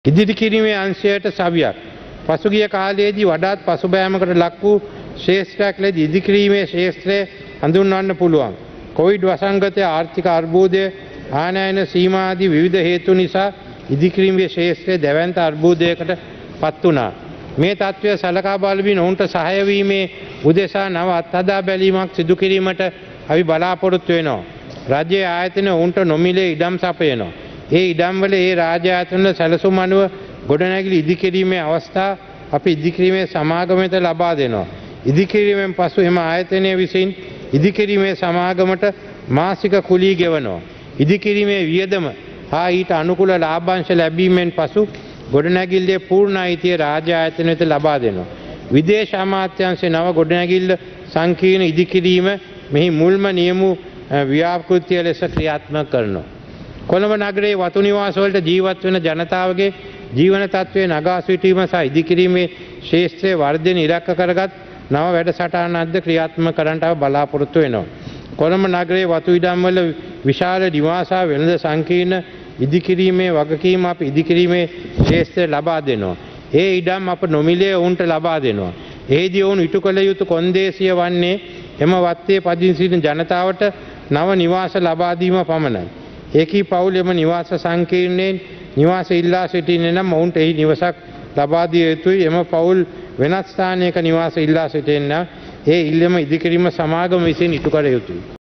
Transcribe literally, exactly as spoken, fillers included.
ඉදිරි කිරීමේ අංශයට සවියක් පසුගිය කාලයේදී වඩාත් පසුබෑමකට ලක් වූ ශේෂ්ත්‍රයක් ලෙස ඉදිරි කිරීමේ ශේෂ්ත්‍රය හඳුන්වන්න පුළුවන්. කොවිඩ් වසංගතය, ආර්ථික අර්බුදය, ආනයන සීමා ආදී විවිධ හේතු නිසා ඉදිරි කිරීමේ ශේෂ්ත්‍රය දැවැන්ත අර්බුදයකට පත් වුණා. මේ තත්ත්වය සලකා බලමින් ඔවුන්ට සහාය වීමේ උදෙසා නව අත්හදා බැලීමක් සිදු කිරීමට අපි බලාපොරොත්තු වෙනවා. රජයේ ආයතන ඔවුන්ට නොමිලේ ඉඩම් සපයනවා. ඒ ඉඩම්වල ඒ රාජ්‍ය ආයතන සැලසුම් අනුව ගොඩනැගිලි ඉදිකිරීමේ අවස්ථා අපි ඉදිකිරීමේ සමාගමයට ලබා දෙනවා. ඉදිකිරීමෙන් පසු එම ආයතනය විසින් ඉදිකිරීමේ සමාගමට මාසික කුලී ගෙවනවා. ඉදිකිරීමේ වියදම හා ඊට අනුකූල ලාභාංශ ලැබීමෙන් පසු ගොඩනැගිල්ලේ පූර්ණ අයිතිය රාජ්‍ය ආයතනයට ලබා දෙනවා. විදේශ අමාත්‍යාංශයේ නව ගොඩනැගිල්ල සංකීර්ණ ඉදිකිරීම මෙහි මුල්ම නියම ව්‍යාපෘතිය ලෙස ක්‍රියාත්මක කරනවා. කොළඹ නගරයේ වතු නිවාස වලට ජීවත් වෙන ජනතාවගේ ජීවන තත්ත්වයේ නගා සිටීම සහ ඉදිකිරීමේ ශේෂ්ත්‍රයේ වර්ධනය ඉලක්ක කරගත් නව වැඩසටහනක්ද ක්‍රියාත්මක කරන්නට බලාපොරොත්තු වෙනවා. කොළඹ නගරයේ වතු ඉඩම් වල විශාල නිවාස වෙළඳ සංකීර්ණ ඉදිකිරීමේ වගකීම අප ඉදිකිරීමේ ශේෂ්ත්‍රය ලබා දෙනවා. ඒ ඉඩම් අප නොමිලේ ඔවුන්ට ලබා දෙනවා. එහිදී ඔවුන් ඉටු කළ යුතු කොන්දේසිය වන්නේ එම වත්තේ පදිංචි සිටින ජනතාවට නව නිවාස ලබා දීම පමණයි. ඒකී පවුල් එම නිවාස සංකීර්ණයෙන් නිවාස ඉල්ලා සිටින්නේ නම් ඔවුන්ට එහි නිවසක් ලබා දිය යුතුයි. එම පවුල් වෙනත් ස්ථානයක නිවාස ඉල්ලා සිටින්න ඒ ඉල්ලම ඉදිකිරීම සමාගම විසින් ඉටු කළ යුතුයි.